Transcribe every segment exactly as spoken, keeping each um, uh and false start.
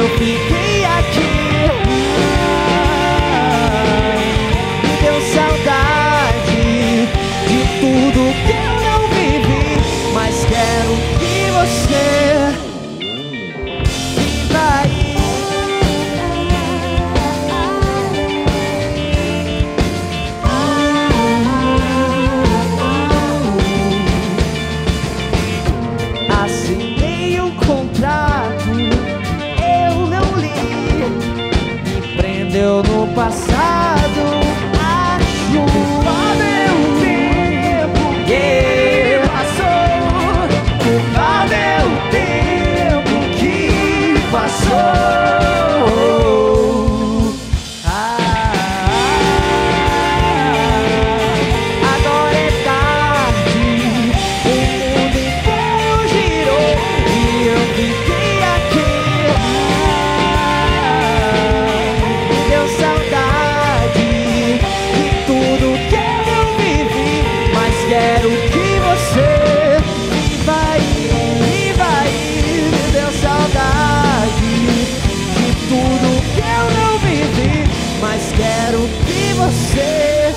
eu fiquei aqui. Me deu saudade de tudo que eu não vivi, mas quero que você viva aí. Assinei um contrato, eu não li, me prendeu no passado. Acho valeu o tempo que passou, valeu o tempo que passou. Ah, agora é tarde, o mundo inteiro girou e eu fiquei aqui. Me deu saudade de tudo que eu vivi, mas quero que você viva aí, viva aí. Me deu saudade de tudo que eu não vivi, mas quero que você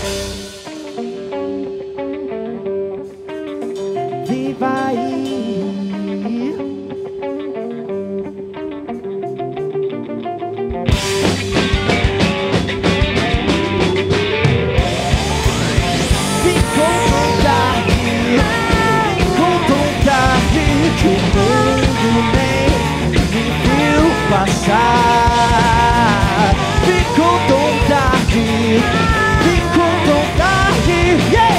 viva aí. Ficou tão tarde, ficou tão tarde que o mundo nem me viu passar. Ficou tão tarde, ficou tão tarde, yeah!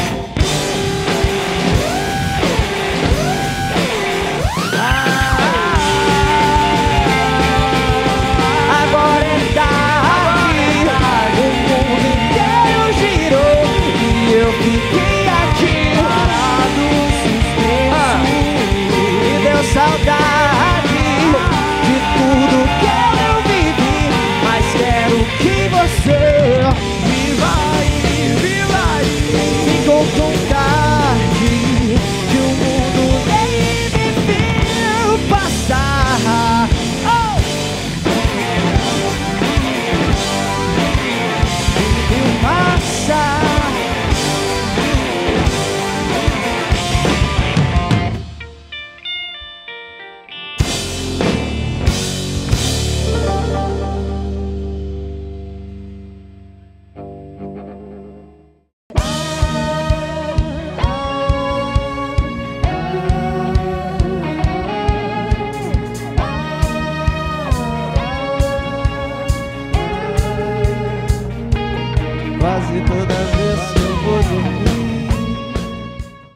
Ah, agora é tarde, o mundo inteiro girou e eu fiquei aqui parado, suspenso. Me deu saudade de tudo que eu vivi, mas quero que você viva aí, viva aí. Ficou tão tarde que o mundo nem me viu passar. Oh! Me viu passar. Quase toda